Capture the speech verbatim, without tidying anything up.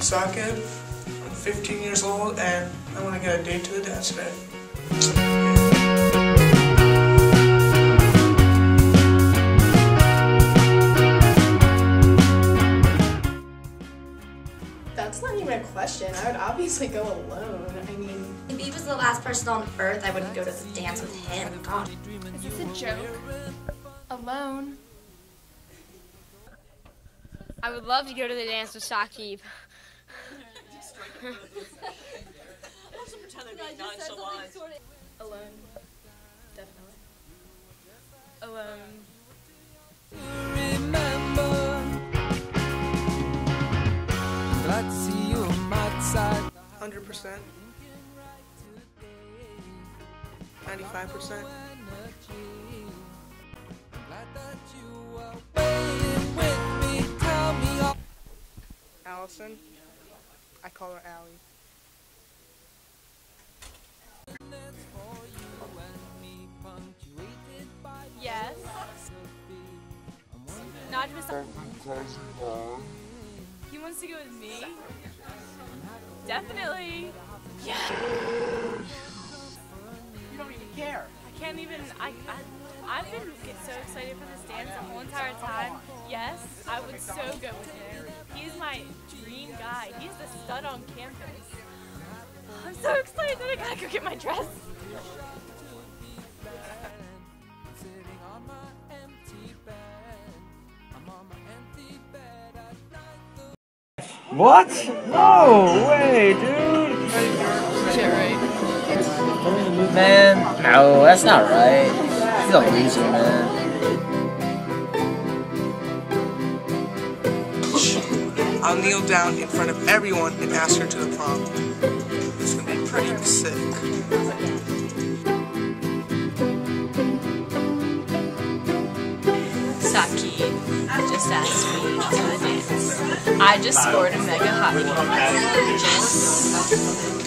Saqib. I'm fifteen years old and I want to get a date to the dance today. That's not even a question. I would obviously go alone. I mean, if he was the last person on earth, I wouldn't go to the dance with him. God. Is this a joke? Alone? I would love to go to the dance with Saqib. alone. Definitely. Alone. one hundred percent. ninety-five percent. Allison. I call her Allie. Yes. Not just. He wants to go with me? Definitely. Yeah. You don't even care. I can't even. I. I I've been so excited for this dance the whole entire time. Yes, I would so go with him. He's my dream guy. He's the stud on campus. I'm so excited that I gotta go get my dress. What? No way, dude! Shit, right? Man, no, that's not right. He's a loser, man. I'll kneel down in front of everyone and ask her to the prom. It's gonna be pretty sick. Saqib just asked me to the dance. I just scored a mega hottie.